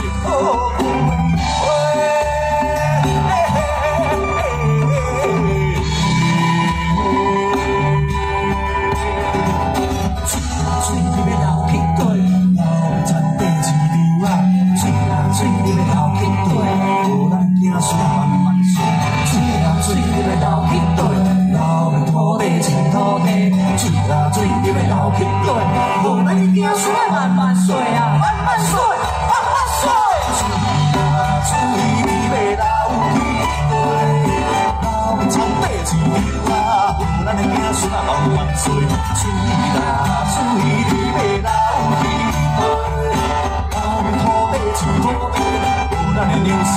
好开花。水啊水，你要流去底，流泉底自流啊。水啊水，你要流去底，无咱囝孙慢慢水。水啊水，你要流去底，流的土地是土地。水啊水，你要流去底，无咱囝孙慢慢水啊，慢慢水，慢慢水。水啊水，你要流去底，流泉底是流啊，无咱囝孙慢慢水。水啊水，你要流去底，流的土地是土地，无咱的娘。